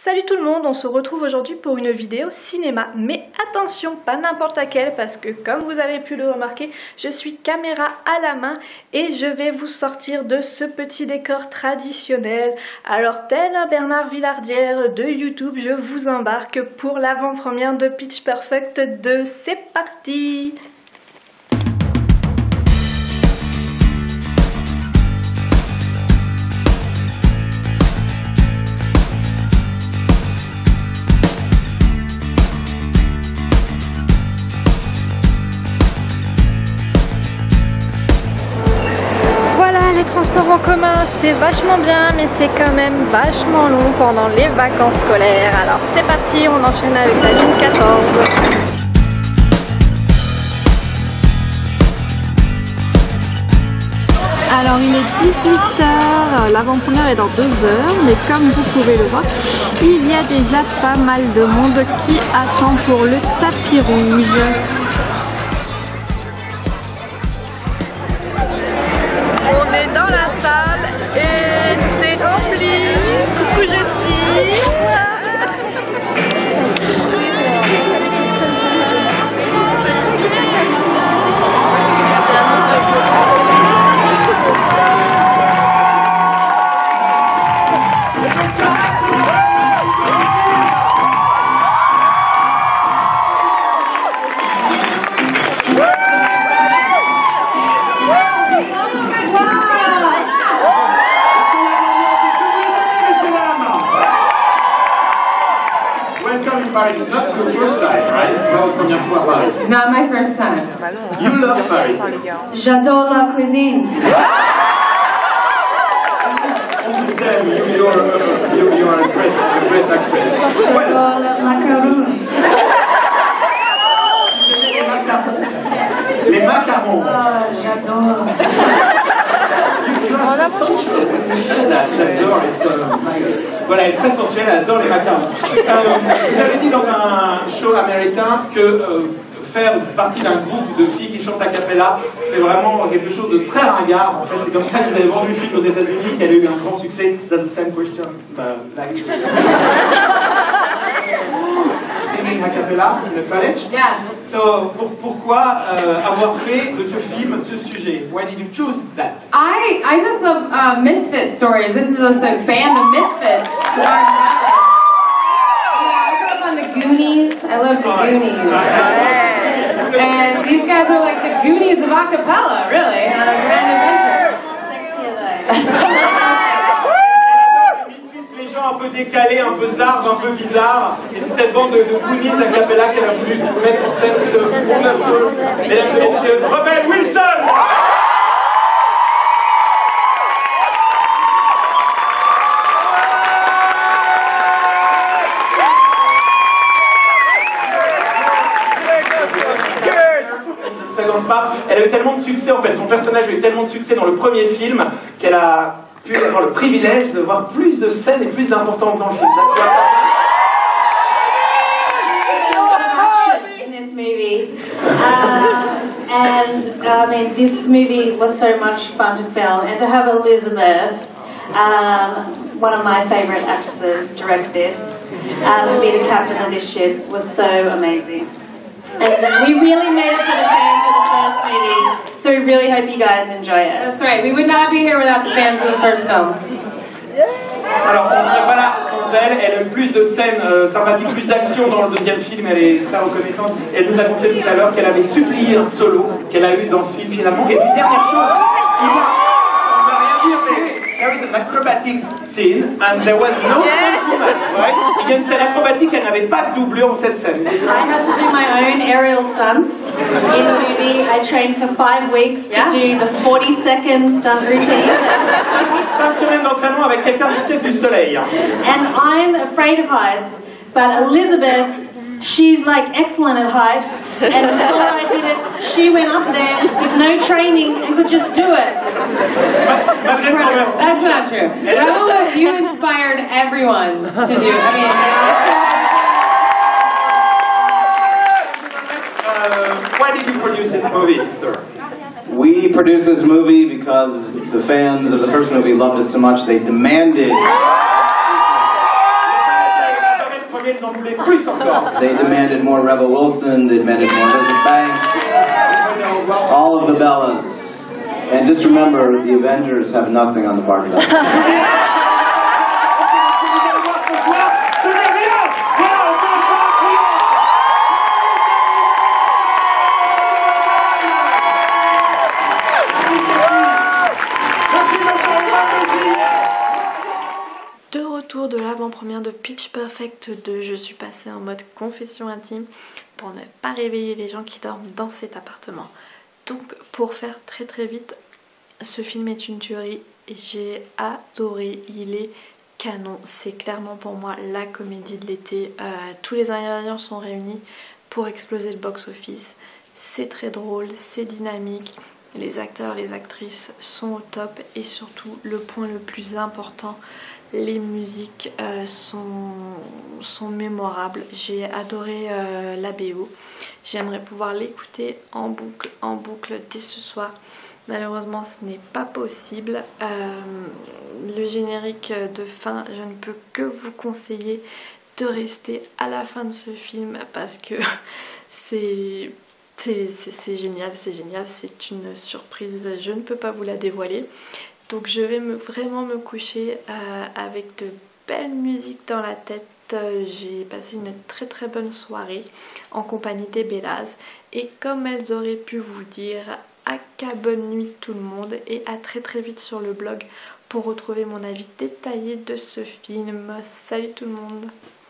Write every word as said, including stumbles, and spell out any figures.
Salut tout le monde, on se retrouve aujourd'hui pour une vidéo cinéma. Mais attention, pas n'importe laquelle, parce que comme vous avez pu le remarquer, je suis caméra à la main et je vais vous sortir de ce petit décor traditionnel. Alors tel un Bernard Villardière de YouTube, je vous embarque pour l'avant-première de Pitch Perfect deux. C'est parti! Les transports en commun, c'est vachement bien, mais c'est quand même vachement long pendant les vacances scolaires. Alors c'est parti, on enchaîne avec la ligne quatorze. Alors il est dix-huit heures, l'avant-première est dans deux heures, mais comme vous pouvez le voir, il y a déjà pas mal de monde qui attend pour le tapis rouge. On est dans la salle et c'est rempli. Coucou Jessie. Paris is not your first time, right? C'est pas votre première fois à Paris. Not my first time. You love Paris. J'adore la cuisine. Sam, you, you, are, uh, you, you are a great, a great actress. J'adore le macaron. Les macarons. Oh, j'adore. J'adore les euh, voilà, elle est très sensuelle, elle adore les macarons. Euh, vous avez dit dans un show américain que euh, faire partie d'un groupe de filles qui chantent a cappella, c'est vraiment quelque chose de très ringard. En fait, c'est comme ça que vous avez vendu le film aux États-Unis, qu'elle a eu un grand succès. That's the same question. Uh, like... Singing a cappella in the college. Yeah. So, pour, pourquoi euh, avoir fait de ce film ce sujet? Why did you choose that? I I just love uh, misfit stories. This is just a band of misfits. Yeah, I grew up on the Goonies. I love the Goonies. And these guys are like the Goonies of a cappella, really, on a grand adventure. Les gens un peu décalés, un peu zardes, un peu bizarres. Et c'est cette bande de, de Goonies a cappella qu'elle a voulu mettre en scène pour neuf show. Mesdames et messieurs, Rebel Wilson! Elle a eu tellement de succès, en fait, son personnage a eu tellement de succès dans le premier film qu'elle a pu avoir le privilège de voir plus de scènes et plus d'importance dans le film. In this movie, uh, and I mean, this movie was so much fun to film, and to have Elizabeth, um, one of my favorite actresses, direct this, um, and be the captain of this ship was so amazing. And we really made it for the fans of the first movie, so we really hope you guys enjoy it. That's right. We would not be here without the fans of the first film. Alors, on ne serait pas là sans elle. Elle a eu plus de scènes euh, sympathiques, plus d'action dans le deuxième film. Elle est très reconnaissante. Elle nous a confié tout à l'heure qu'elle avait supplié un solo qu'elle a eu dans ce film finalement. Et puis, dernière chose, il va, on va rien dire, mais there was an acrobatic scene and there was no stuntwoman, right? Il y a une scène acrobatique, elle n'avait pas de doublure dans cette scène. I had to do my own aerial stunts in the movie. I trained for five weeks to Yeah. do the forty second stunt routine. Cinq semaines d'entraînement avec quelqu'un du Cirque du Soleil. And I'm afraid of heights, but Elizabeth, she's like excellent at heights, and before I did it, she went up there with no training and could just do it. Malgré son... That's not true. Raoul, you inspired everyone to do it. I mean, Uh, why did you produce this movie, sir? We produced this movie because the fans of the first movie loved it so much they demanded mais ils en voulaient plus encore. They demanded more Rebel Wilson, they demanded more Elizabeth Banks, all of the Bellas. And just remember, the Avengers have nothing on the Barbie doll. De retour de l'avant-première de Pitch Perfect deux, je suis passée en mode confession intime pour ne pas réveiller les gens qui dorment dans cet appartement. Donc pour faire très très vite, ce film est une tuerie, j'ai adoré, il est canon, c'est clairement pour moi la comédie de l'été, euh, tous les ingrédients sont réunis pour exploser le box-office, c'est très drôle, c'est dynamique, les acteurs, les actrices sont au top et surtout le point le plus important, les musiques euh, sont, sont mémorables. J'ai adoré euh, la B O. J'aimerais pouvoir l'écouter en boucle, en boucle dès ce soir. Malheureusement, ce n'est pas possible. Euh, le générique de fin, je ne peux que vous conseiller de rester à la fin de ce film parce que c'est... C'est génial, c'est génial, c'est une surprise, je ne peux pas vous la dévoiler. Donc je vais me, vraiment me coucher euh, avec de belles musiques dans la tête. Euh, J'ai passé une très très bonne soirée en compagnie des Bellas. Et comme elles auraient pu vous dire, à qu'à bonne nuit tout le monde. Et à très très vite sur le blog pour retrouver mon avis détaillé de ce film. Salut tout le monde!